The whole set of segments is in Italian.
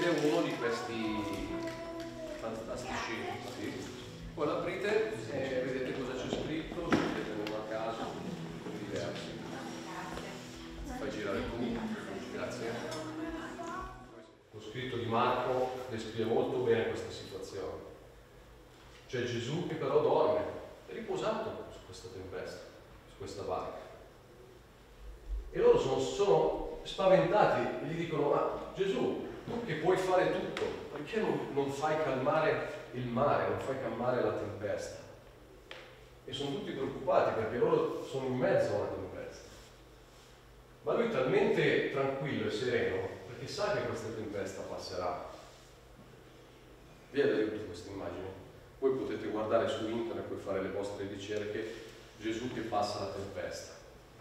aprite uno di questi fantastici, sì. Poi l'aprite e vedete cosa c'è scritto, se vedete uno a caso, diversi. Fai girare tu, grazie. Lo scritto di Marco descrive molto bene questa situazione. C'è Gesù che però dorme, è riposato su questa tempesta, su questa barca. E loro sono spaventati e gli dicono: ma Gesù, tu che puoi fare tutto, perché non fai calmare il mare, non fai calmare la tempesta? E sono tutti preoccupati perché loro sono in mezzo a una tempesta. Ma lui è talmente tranquillo e sereno perché sa che questa tempesta passerà. Vi è d'aiuto questa immagine? Voi potete guardare su internet, poi fare le vostre ricerche, Gesù che passa la tempesta.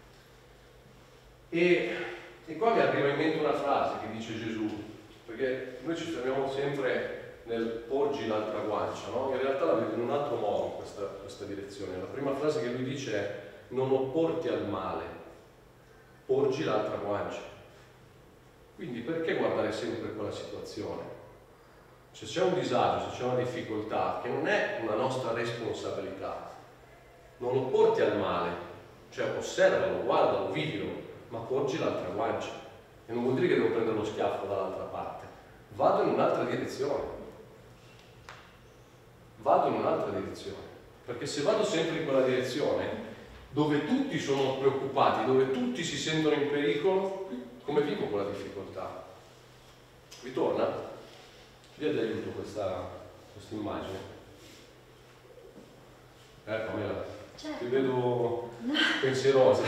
E qua mi arriva in mente una frase che dice Gesù, perché noi ci fermiamo sempre nel porgi l'altra guancia, no? In realtà la vedo in un altro modo questa direzione. La prima frase che lui dice è: non opporti al male, porgi l'altra guancia. Quindi perché guardare sempre quella situazione? Se c'è un disagio, se c'è una difficoltà, che non è una nostra responsabilità, non lo porti al male, cioè osservalo, guardalo, vivilo, ma porgi l'altra guancia. E non vuol dire che devo prendere lo schiaffo dall'altra parte. Vado in un'altra direzione. Vado in un'altra direzione. Perché se vado sempre in quella direzione, dove tutti sono preoccupati, dove tutti si sentono in pericolo, come vivo quella difficoltà? Vi torna? Vi ha d'aiuto questa immagine? Pamela, certo. Ti vedo pensierosa.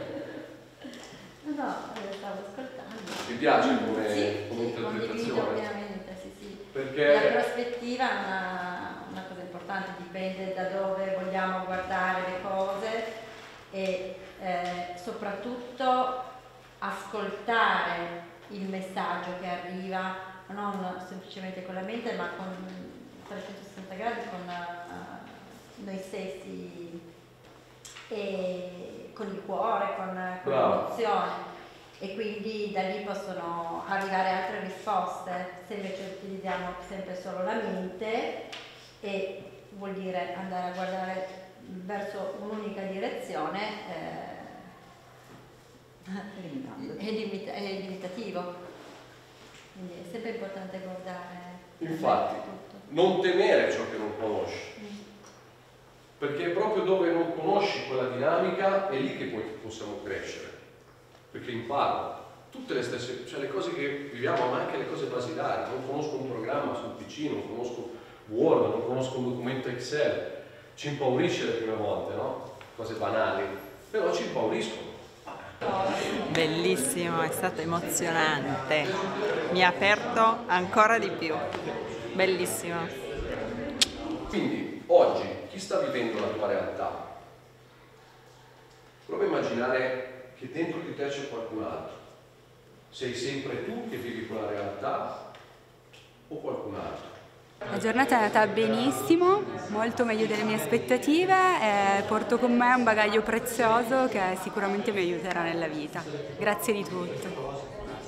No, stavo ascoltando. Ti piace come, sì, come interpretazione? Condivido ovviamente, sì. Perché la prospettiva è una cosa importante, dipende da dove vogliamo guardare le cose e soprattutto ascoltare il messaggio che arriva, non semplicemente con la mente, ma con 360 gradi, con noi stessi e con il cuore, con l'emozione, e quindi da lì possono arrivare altre risposte. Se invece utilizziamo sempre solo la mente, e vuol dire andare a guardare verso un'unica direzione, è limitativo. Quindi è sempre importante guardare. Infatti, non temere ciò che non conosci. Perché è proprio dove non conosci quella dinamica è lì che poi possiamo crescere. Perché imparo tutte le stesse, cioè le cose che viviamo, ma anche le cose basilari. Non conosco un programma sul PC, non conosco Word, non conosco un documento Excel. Ci impaurisce le prime volte, no? Cose banali, però ci impauriscono. Bellissimo, è stato emozionante, mi ha aperto ancora di più, bellissimo. Quindi oggi chi sta vivendo la tua realtà? Prova a immaginare che dentro di te c'è qualcun altro. Sei sempre tu che vivi quella realtà o qualcun altro? La giornata è andata benissimo, molto meglio delle mie aspettative, e porto con me un bagaglio prezioso che sicuramente mi aiuterà nella vita. Grazie di tutto.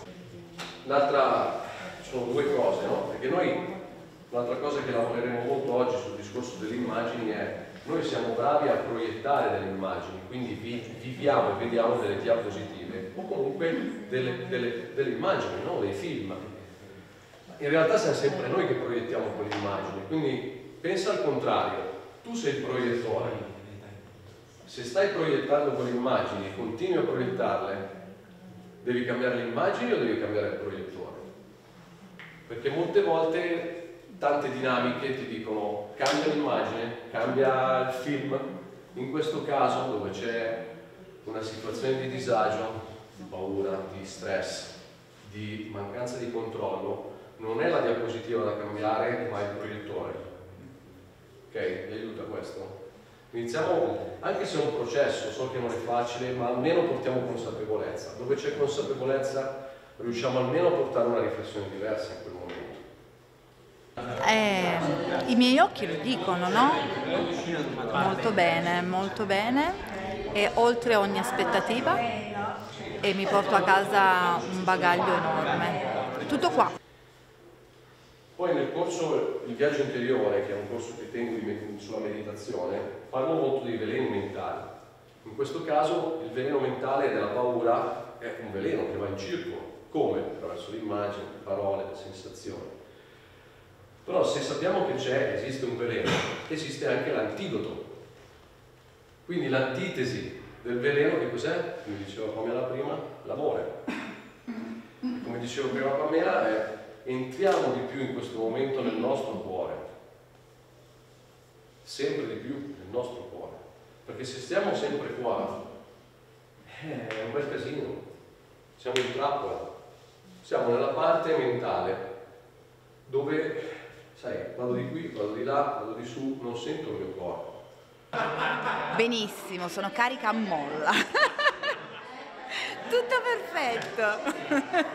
L'altra, sono due cose, no? Perché noi, l'altra cosa che lavoreremo molto oggi sul discorso delle immagini è: noi siamo bravi a proiettare delle immagini, quindi viviamo e vediamo delle diapositive o comunque delle immagini, no? Dei film. In realtà siamo sempre noi che proiettiamo quelle immagini, quindi pensa al contrario: tu sei il proiettore. Se stai proiettando quelle immagini e continui a proiettarle, devi cambiare le immagini o devi cambiare il proiettore? Perché molte volte tante dinamiche ti dicono: cambia l'immagine, cambia il film. In questo caso, dove c'è una situazione di disagio, di paura, di stress, di mancanza di controllo, non è la diapositiva da cambiare, ma il proiettore. Ok? Vi aiuta questo? Iniziamo, anche se è un processo, so che non è facile, ma almeno portiamo consapevolezza. Dove c'è consapevolezza riusciamo almeno a portare una riflessione diversa in quel momento. I miei occhi lo dicono, no? Molto bene, e oltre ogni aspettativa, e mi porto a casa un bagaglio enorme. Tutto qua. Poi nel corso, il viaggio interiore, che è un corso che tengo sulla meditazione, parlo molto di veleni mentali. In questo caso il veleno mentale della paura è un veleno che va in circolo. Come? Attraverso le immagini, le parole, le sensazioni. Però se sappiamo che esiste un veleno, esiste anche l'antidoto. Quindi l'antitesi del veleno che cos'è? Come diceva Pamela prima, l'amore. Come dicevo prima Pamela, entriamo di più in questo momento nel nostro cuore, sempre di più nel nostro cuore, perché se stiamo sempre qua è un bel casino, siamo in trappola, siamo nella parte mentale dove, sai, vado di qui, vado di là, vado di su, non sento il mio corpo. Benissimo, sono carica a molla. Tutto perfetto.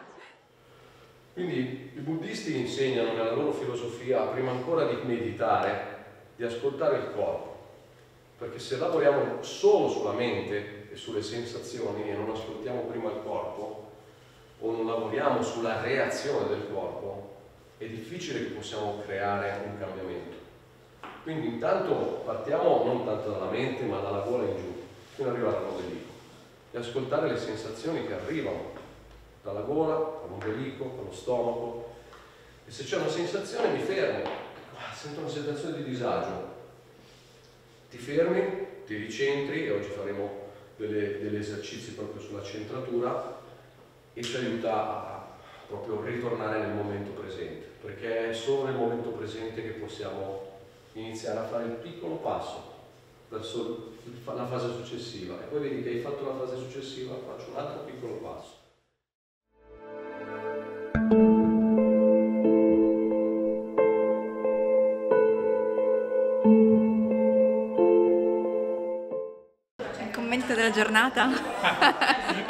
Quindi i buddisti insegnano nella loro filosofia, prima ancora di meditare, di ascoltare il corpo, perché se lavoriamo solo sulla mente e sulle sensazioni e non ascoltiamo prima il corpo, o non lavoriamo sulla reazione del corpo, è difficile che possiamo creare un cambiamento. Quindi intanto partiamo non tanto dalla mente ma dalla gola in giù, fino ad arrivare all'ombelico, e ascoltare le sensazioni che arrivano dalla gola, dall'ombelico, dallo stomaco, e se c'è una sensazione mi fermo, sento una sensazione di disagio, ti fermi, ti ricentri, e oggi faremo degli esercizi proprio sulla centratura, e ci aiuta a proprio ritornare nel momento presente, perché è solo nel momento presente che possiamo iniziare a fare il piccolo passo verso la fase successiva, e poi vedi che hai fatto la fase successiva, faccio un altro piccolo passo. Il commento della giornata?